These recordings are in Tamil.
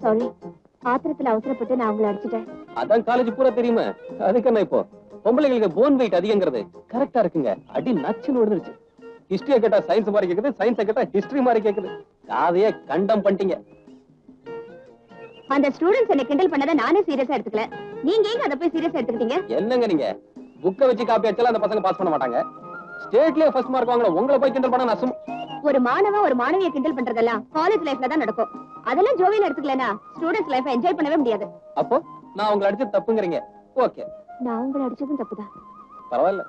சாரி, ஆத்திரத்துல அவசரப்பட்டு நான் உங்களை அடிச்சிட்டேன். அதான் காலேஜ் பூரா தெரியுமா? அதுக்கு என்ன இப்போ பொம்பளைங்களுக்கு போன் வெயிட் அதிகங்கிறது கரெக்டா இருக்குங்க. அடி நச்சுன்னு விழுந்துருச்சு. ஹிஸ்டரிய கேட்டா சயின்ஸ் மாதிரி கேக்குது, சயின்ஸை கேட்டா ஹிஸ்டரி மாதிரி கேக்குது. காதையே கண்டம் பண்ணிட்டீங்க. அந்த ஸ்டூடெண்ட்ஸ் என்ன கிண்டல் பண்ணதை நானே சீரியஸா எடுத்துக்கல. நீங்க ஏங்க அதை போய் சீரியஸா எடுத்துக்கிட்டீங்க? என்னங்க நீங்க புக்கை வச்சு காப்பி அடிச்சாலும் அந்த பசங்க பாஸ் பண்ண மாட்டாங்க. ஸ்டேட்லயே ஃபர்ஸ்ட் மார்க் வாங்கல உங்களை போய் கிண்டல் பண்ண நான் ஒரு மாணவன் ஒரு மாணவியை கிண்டல் பண்றதெல்லாம் காலேஜ் லைஃப்ல தான் நடக்கும். அதெல்லாம் ஜோவியல் எடுத்துக்கலனா ஸ்டூடெண்ட்ஸ் லைஃபை என்ஜாய் பண்ணவே முடியாது. அப்போ நான் உங்களை அடிச்சு தப்புங்கறீங்க. ஓகே, நான் உங்களை அடிச்சதும் தப்புதான். பரவாயில்ல.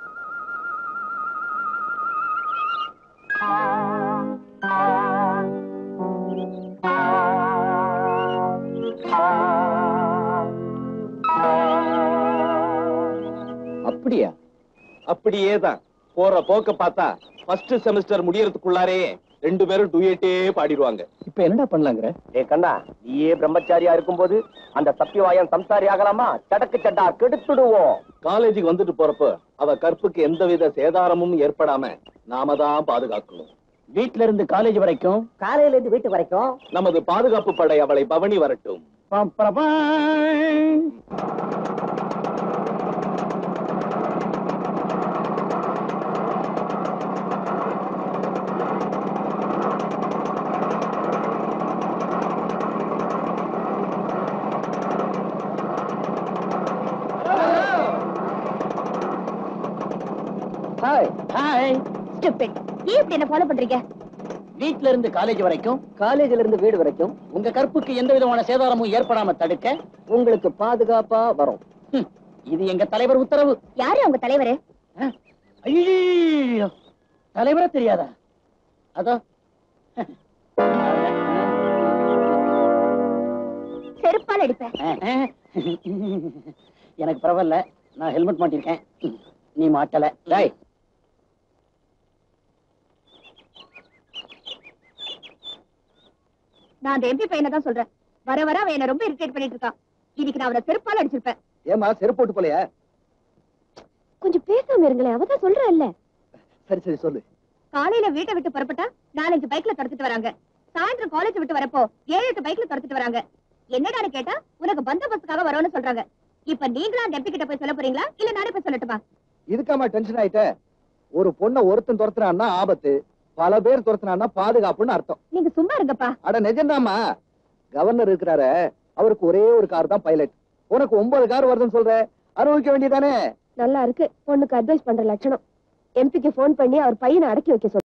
அப்படியா? அப்படியேதான். போற போக்க பார்த்தா ஃபர்ஸ்ட் செமஸ்டர் முடியறதுக்குள்ளாரே ரெண்டு பேரும் டூயட்டே பாடிடுவாங்க. இப்ப என்னடா பண்ணலாங்கற? ஏ கண்ணா, நீயே பிரம்மச்சாரியா இருக்கும்போது அந்த சத்தியவாயன் சம்சாரி ஆகலாமா? சடக்கு சட்டா கெடுத்துடுவோம். காலேஜுக்கு வந்துட்டு போறப்ப அவ கற்புக்கு எந்தவித சேதாரமும் ஏற்படாம நாம தான் பாதுகாக்கணும். வீட்ல இருந்து காலேஜ் வரைக்கும், காலையில இருந்து வீட்டு வரைக்கும் நமது பாதுகாப்பு படை அவளை பவனி வரட்டும். Hi hi. ஸ்டூபிட். ஏன் இப்படி என்ன ஃபாலோ பண்றீங்க? வீட்ல இருந்து காலேஜ் வரைக்கும், காலேஜ்ல இருந்து வீடு வரைக்கும் உங்க கற்புக்கு எந்த விதமான சேதாரமும் ஏற்படாம தடுக்க உங்களுக்கு பாதுகாப்பா வரும். இது எங்க தலைவர் உத்தரவு. யாரு உங்க தலைவரு? ஐயோ, தலைவரா தெரியாதா? அதோ செருப்பால் அடிப்பேன். எனக்கு பரவாயில்ல, நான் ஹெல்மெட் மாட்டிருக்கேன், நீ மாட்டல. டேய், நான் அந்த எம்பி பையனை தான் சொல்றேன். வர வர அவன் என்ன ரொம்ப இரிட்டேட் பண்ணிட்டு இருக்கான். இன்னைக்கு நான் அவனை செருப்பால் அடிச்சிருப்பேன். ஏமா செருப்பு போட்டு போலையா? கொஞ்சம் பேசாம இருங்களேன், அவதான் சொல்றேன்ல. சரி சரி சொல்லு. காலையில வீட்டை விட்டு புறப்பட்டா 4-5 பைக்ல துரத்துட்டு வராங்க. சாயந்தரம் காலேஜ் விட்டு வரப்போ 7-8 பைக்ல துரத்துட்டு வராங்க. என்னடான்னு கேட்டா உனக்கு பந்தோபஸ்துக்காக வரோன்னு சொல்றாங்க. இப்ப நீங்களா அந்த எம்பி கிட்ட போய் சொல்ல போறீங்களா இல்ல நானே போய் சொல்லட்டுமா? இதுக்காம டென்ஷன் ஆயிட்ட? ஒரு பொண்ணை ஒருத்தன் துரத்துறான்னா ஆபத்து, பல பேர் துரத்துனான்னா பாதுகாப்புன்னு அர்த்தம். நீங்க சும்மா இருங்கப்பா. அட நிஜம்தாமா. கவர்னர் இருக்கிறாரு, அவருக்கு ஒரே ஒரு கார் தான் பைலட். உனக்கு 9 கார் வருதுன்னு சொல்ற, அனுபவிக்க வேண்டியதானே? நல்லா இருக்கு. பொண்ணுக்கு அட்வைஸ் பண்ற லட்சணம். எம்பிக்கு போன் பண்ணி அவர் பையனை அடக்கி வைக்க சொல்ல.